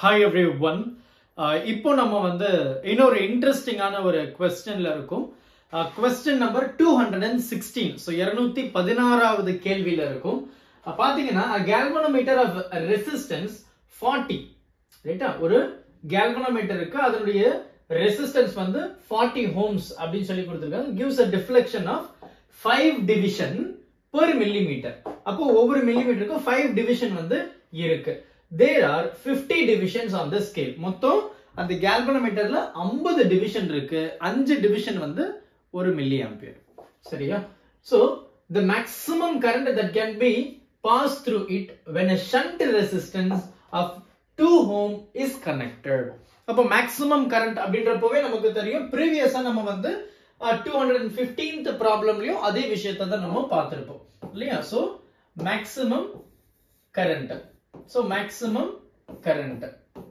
Hi everyone. இப்போ நம்ம வந்து இன்னொரு இன்ட்ரெஸ்டிங்கான ஒரு क्वेश्चनல இருக்கும். Question number 216. So 216வது கேள்வியில இருக்கும். பாத்தீங்கன்னா a galvanometer of resistance 40. ரைட்டா? ஒரு galvanometer இருக்கு. அதனுடைய resistance வந்து 40 ohms அப்படினு சொல்லி கொடுத்திருக்காங்க. Gives a deflection of 5 division per millimeter. அப்போ ஒவ்வொரு மில்லிமீட்டருக்கு 5 டிவிஷன் வந்து இருக்கு. There are 50 divisions on the scale. மொத்தம் அந்த galvanometerல 50 டிவிஷன் இருக்கு. 5 டிவிஷன் வந்து 1 மில்லி ஆம்பியர். சரியா? So the maximum current that can be passed through it when a shunt resistance of 2 ohm is connected. அப்போ maximum current அப்படின்றப்பவே நமக்கு தெரியும். Previously நம்ம வந்து 215th ப்ராப்ளம்லயும் அதே விஷயத்தை தான் நம்ம பார்த்திருப்போம். இல்லையா? So maximum current. So maximum current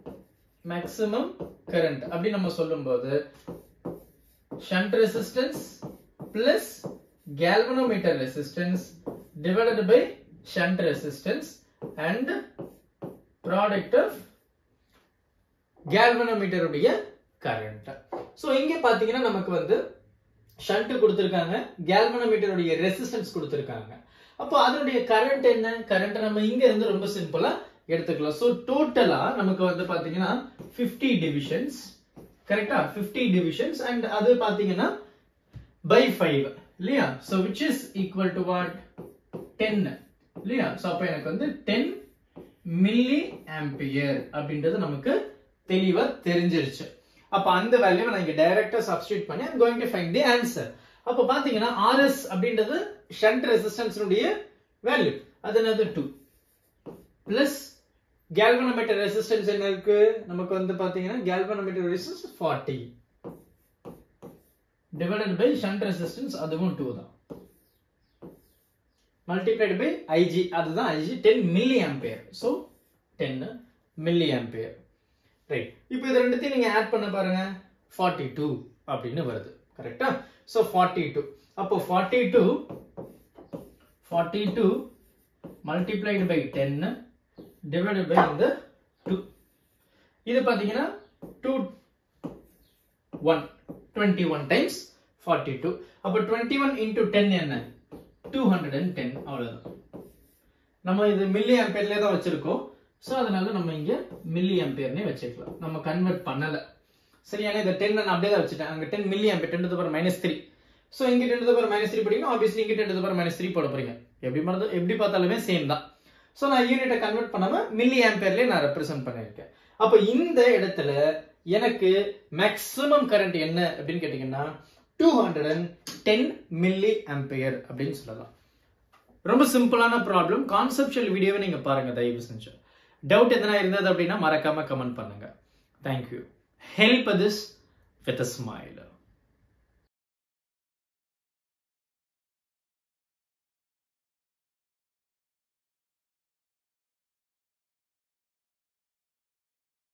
அப்படி நம்ம சொல்லும்போது shunt resistance plus galvanometer resistance divided by shunt resistance and product of galvanometer உடைய current. So இங்க பாத்தீங்கன்னா நமக்கு வந்து shunt கொடுத்திருக்காங்க, galvanometer உடைய resistance கொடுத்திருக்காங்க. அப்போ அதனுடைய கரண்ட் என்ன? கரண்ட் நம்ம இங்க இருந்து ரொம்ப சிம்பிளா எடுத்துக்கலாம். சோ டோட்டலா நமக்கு வந்து பாத்தீங்கன்னா 50 டிவிஷன்ஸ். கரெக்ட்டா? 50 டிவிஷன்ஸ் and அது பாத்தீங்கன்னா by 5 இல்லையா? so which is equal to what? 10 இல்லையா? சோ அப்ப எனக்கு வந்து 10 மில்லி ஆம்பியர் அப்படின்றது நமக்கு தெளிவா தெரிஞ்சிருச்சு. அப்ப அந்த வேல்யூவை நான் இங்க டைரக்டா சப்ஸ்டிட்யூட் பண்ணி I'm going to find the answer. அப்ப பாத்தீங்கன்னா RS அப்படின்றது shunt resistance உடைய வேல்யூ. அது என்னது 2 plus galvanometer resistance என்ன இருக்கு? நமக்கு வந்து பாத்தீங்கன்னா galvanometer resistance 40 divided by shunt resistance அதுவும் 2 தான். multiplied by IG அதுதான் IG 10 milliampere. so 10 milliampere. Right. இப்போ இது ரெண்டுத்தையும் நீங்க ஆட் பண்ண பாருங்க 42 அப்படினு வருது. கரெக்ட்டா? so 42. அப்போ 42 multiplied by 10 divided by இந்த 2. இது பாத்தீங்கன்னா 21 times 42. அப்போ 21 into 10 என்ன? 210 அவ்வளவுதான். நம்ம இது மில்லி ஆம்பியர்ல தான் வச்சிருக்கோம். சோ அதனால நம்ம இங்க மில்லி ஆம்பியர்னே வச்சுக்கலாம். நம்ம கன்வர்ட் பண்ணல. சரியான இந்த 10 நான் அப்படியே தான் வச்சிட்டேன். அங்க 10 milliampere 10 to the power -3. So இங்க 10 to the power -3 படிக்கணும். obviously இங்க 10 to the power -3 போட போறீங்க. எப்படி பார்த்தாலுமே சேம் தான். சோ நான் யூனிட்டை கன்வர்ட் பண்ணாம மில்லி ஆம்பியர்லயே நான் ரெப்ரசன்ட் பண்ணிருக்கேன். அப்ப இந்த இடத்துல எனக்கு மேக்ஸிமம் கரண்ட் என்ன அப்படின்னு கேட்டீங்கன்னா 210 மில்லி ஆம்பியர் அப்படின்னு சொல்லலாம். ரொம்ப சிம்பிளான ப்ராப்ளம். கான்செப்சுவல் வீடியோவை நீங்க பாருங்க தயவு செஞ்சு. டவுட் எதனா இருந்தது அப்படின்னா மறக்காம கமெண்ட் பண்ணுங்க. Thank you. Help this with a smile.